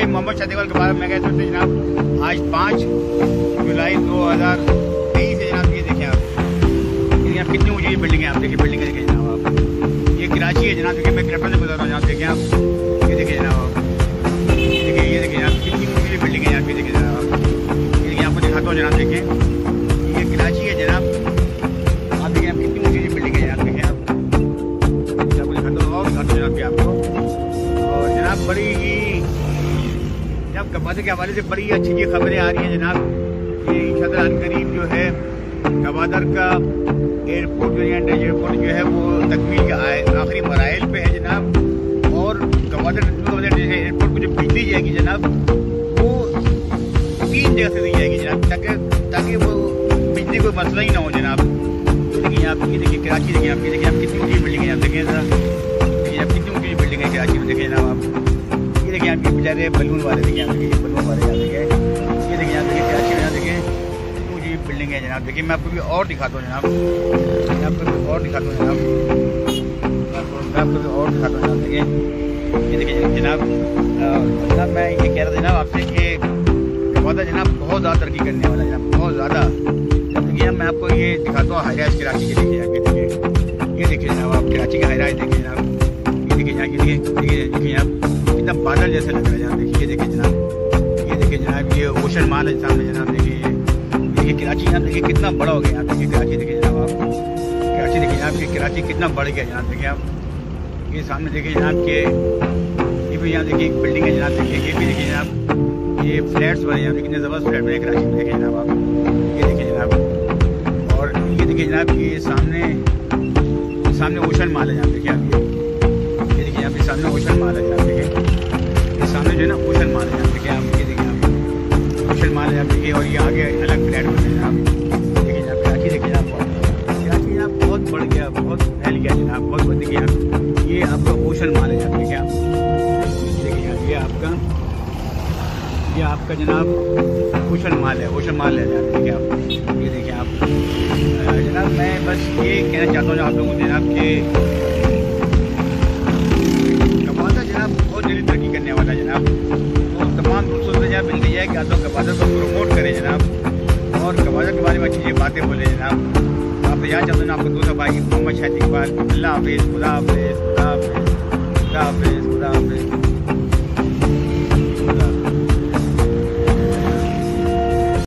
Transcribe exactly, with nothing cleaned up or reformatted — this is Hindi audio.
मोहम्मद शादी के बारे में कह सकते हैं जनाब। आज पाँच जुलाई दो हज़ार तेईस है जनाब। ये देखें आप, ये आप कितनी ऊँची बिल्डिंग है। आप देखिए बिल्डिंग देखें जनाब आप। ये कराची है जनाब। देखिए मैं क्रैफ्टन से गुजर रहा हूँ जनाब। देखें आप, ये देखिए जनाब आप, ये देखिए ये देखिए जनाब कितनी ऊँची बिल्डिंग है यहाँ पे। देखिए जनाब आप, ये देखिए आपको दिखाता हूँ जनाब। देखें ये कराची है जनाब। आप देखिए आप कितनी ऊँची बिल्डिंग है जनाब। देखें आप, आपको दिखाता हूँ और दिखाता हूँ जनाब आपको। और जनाब बड़ी ही जनाब गवादर के हवाले से बड़ी अच्छी अच्छी खबरें आ रही हैं जनाब। ये इंशाअल्लाह अनकरीब जो है गवादर का एयरपोर्ट जो है एयरपोर्ट जो है वो तकमील का आखिरी मराइल पे है जनाब। और गवादर एयरपोर्ट को जो बिजली जाएगी जनाब वो तीन जगह से दी जाएगी जनाब, ताकि ताकि वो बिजली कोई मसला ही ना हो जनाब। देखिए आप, ये देखिए कराची देखिए आप, ये देखिए आप कितनी ऊँची बिल्डिंग है। आप देखिए जरा, देखिए आप कितनी ऊँची बिल्डिंग है कराची में। देखिए जनाब आप, ये देखिए आपके बेचारे बलून वाले देखिए आप, देखिए बलून वाले यहाँ देखिए, ये देखिए आप देखिए कराची में यहाँ देखिए कितनी ऊँची बिल्डिंग है जनाब। देखिए मैं आपको भी और दिखाता हूँ जनाब। मैं आपको भी और दिखाता हूँ जनाब। मैं आपको भी और दिखाता हूँ जनाब। देखिए ये देखिए जनाब, जनाब मैं ये कह रहा था जनाब आपसे कि गवादर जनाब बहुत ज़्यादा तरक्की करने वाला है जनाब, बहुत ज़्यादा। देखिए मैं आपको ये दिखाता हूँ हाई राइज कराची के। देखिए आगे देखिए, ये देखिए जनाब आप कराची का हाई राइज देखिए जनाब। ये देखिए यहाँ देखिए, देखिए देखिए आप कितना बादल जैसे लग रहा है जनाब। देखिए ये देखिए जनाब, ये देखिए जनाब ये ओशन मॉल है सामने जनाब। देखिए देखिए कराची जनाब, देखिए कितना बड़ा हो गया। आप देखिए कराची देखिए जनाब आप, कराची देखिए जनाब कि कराची कितना बढ़ गया जनाब। देखिए आप ये सामने देखिए जनाब के ये भी यहाँ देखिए एक बिल्डिंग है जनाब। देखिए ये भी देखिए जनाब, ये फ्लैट्स बने यहाँ कितने ज़बरदस्त फ्लैट बने कराची में। देखिए जनाब आप, ये देखिए जनाब। और ये देखिए जनाब ये सामने सामने ओशन मॉल है जनाब। देखिए आप ये देखिए यहाँ पे सामने ओशन मॉल है जनाब। देखिए ये सामने जो है ना ओशन मॉल है जनाब। देखिए आप, ये देखिए आप ओशन मॉल है जनाब। देखिए और ये आगे अलग फ्लैट बने जनाब। देखिए जनाब कराची देखिए जनाब, कराची जनाब बहुत बढ़ गया, बहुत फैल गया जनाब, बहुत बहुत। देखिए आप ये आपका ओशन मॉल है जनाब। देखिए आप, देखिए आप ये आपका ये आपका जनाब ओशन मॉल है, ओशन मॉल है जनाब। देखिए आप, ये देखिए आप जनाब मैं बस ये कहना चाहता हूँ आप लोगों को जनाब कि गवादर जनाब बहुत जल्दी तरक्की करने वाला है जनाब। तो तमाम दोस्तों से जनाब मिलती है कि आप लोग गवादर को प्रमोट करें जनाब, और गवादर के बारे में अच्छी अच्छी बातें बोले जनाब। आप याद चाहते हैं आपको दूसरा भाई मोहम्मद शादी इकबाल। अल्लाह हाफिज़, खुदा हाफिज़, खुदा हाफिज़, खुदा हाफिज़, खुदा हाफिज़।